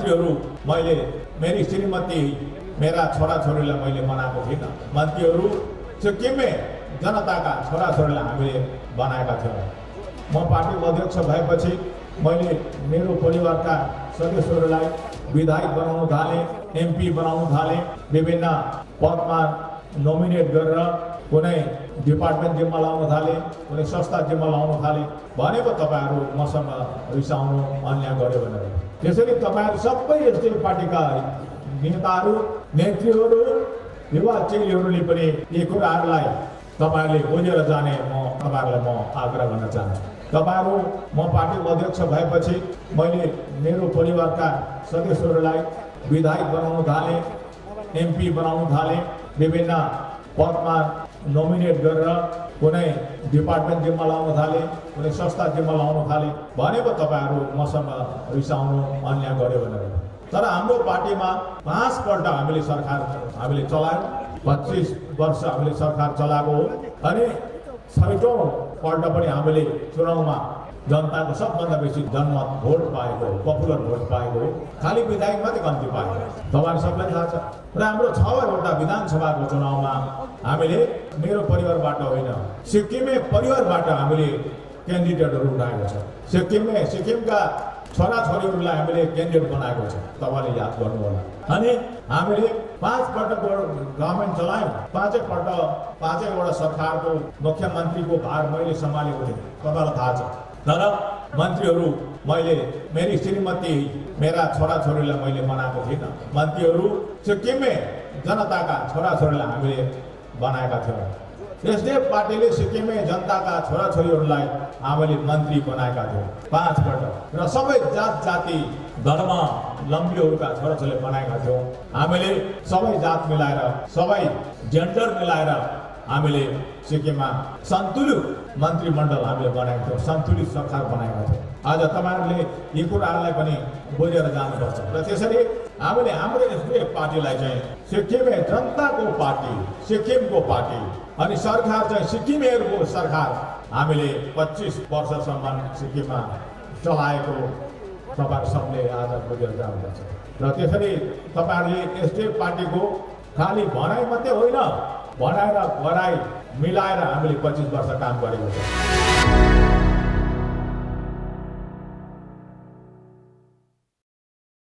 मन्त्रीहरू मैले मेरी श्रीमती मेरा छोराछोरीलाई मैले बनाएको थिइनँ। मन्त्रीहरू सिक्किममै जनताका छोराछोरीलाई हामीले बनाएका थियौँ। म पार्टीको अध्यक्ष भएपछि मैले मेरो परिवारका सदस्यहरूलाई विधायक बनाउन थालेँ, एमपी बनाउन थालेँ, विभिन्न पदमा नोमिनेट गरेर कुनै डिपार्टमेन्ट जिम्मा लाउन थालेँ, कुनै संस्था जिम्मा लाउन थालेँ। भनेको तपाईँहरू मसँग रिसाउनु अन्याय गर्यो भनेर। त्यसैले तपाईँहरू सबै एसडिएफ पार्टीका नेताहरू, नेत्रीहरू, युवा चेलीहरूले पनि यी कुराहरूलाई तपाईँहरूले बुझेर जाने तपाईँहरूलाई म आग्रह गर्न चाहन्छु। तपाईँहरू म पार्टीको अध्यक्ष भएपछि मैले मेरो परिवारका सदस्यहरूलाई विधायक बनाउन थालेँ, एमपी बनाउन थालेँ, विभिन्न पदमा नोमिनेट गरेर कुनै डिपार्टमेन्ट जिम्मा लाउन थालेँ, कुनै संस्था जिम्मा लाउन थालेँ। भनेको तपाईँहरू मसँग रिसाउनु अन्याय गर्यो भनेर। तर हाम्रो पार्टीमा 5 पल्ट हामीले सरकार चलायौँ। 25 वर्ष हामीले सरकार चलाएको हो अनि 6औं पल्ट पनि हामीले चुनावमा जनताको सबभन्दा बेसी जनमत भोट पाएको हो, पपुलर भोट पाएको हो। खालि विधायक मात्रै कम्ती पाएको। तपाईँहरू सबलाई थाहा छ। र हाम्रो 6वटा विधानसभाको चुनावमा हामीले मेरो परिवारबाट होइन, सिक्किमे परिवारबाट हामीले क्यान्डिडेटहरू उठाएको छ। सिक्किमका छोराछोरीहरूलाई हामीले क्यान्डिडेट बनाएको छ। तपाईँले याद गर्नु होला। अनि हामीले 5 पल्टको गभर्मेन्ट चलायौँ। 5वटा सरकारको मुख्यमन्त्रीको भार मैले सम्हालेको थिएँ। तपाईँलाई थाहा छ। तर मन्त्रीहरू मैले मेरी श्रीमती मेरा छोराछोरीलाई मैले बनाएको थिइनँ। मन्त्रीहरू सिक्किममै जनताका छोराछोरीलाई हामीले बनाएका थियौँ। एसडिएफ पार्टीले सिक्किममै जनताका छोराछोरीहरूलाई हामीले मन्त्री बनाएका थियौँ 5 पल्ट। र सबै जाति धर्म लम्बीहरूका छोराछोरीले बनाएका थियौँ। हामीले सबै जात मिलाएर, सबै जेन्डर मिलाएर हामीले सिक्किममा सन्तुलित मन्त्रीमण्डल हामीले बनाएका थियौँ, सन्तुलित सरकार बनाएका थियौँ। आज तपाईँहरूले यी कुराहरूलाई पनि बुझेर जानुपर्छ। र त्यसरी हामीले हाम्रो एसडिएफ पार्टीलाई चाहिँ सिक्किमे जनताको पार्टी, सिक्किमको पार्टी अनि सरकार चाहिँ सिक्किमेहरूको सरकार हामीले 25 वर्षसम्म सिक्किममा चलाएको तपाईँहरू सबले आज बुझेर जानुपर्छ। र त्यसरी तपाईँहरूले एसडिएफ पार्टीको खालि भनाइ मात्रै होइन, भनाइ र गराइ मिलाएर हामीले 25 वर्ष काम गरेको छ।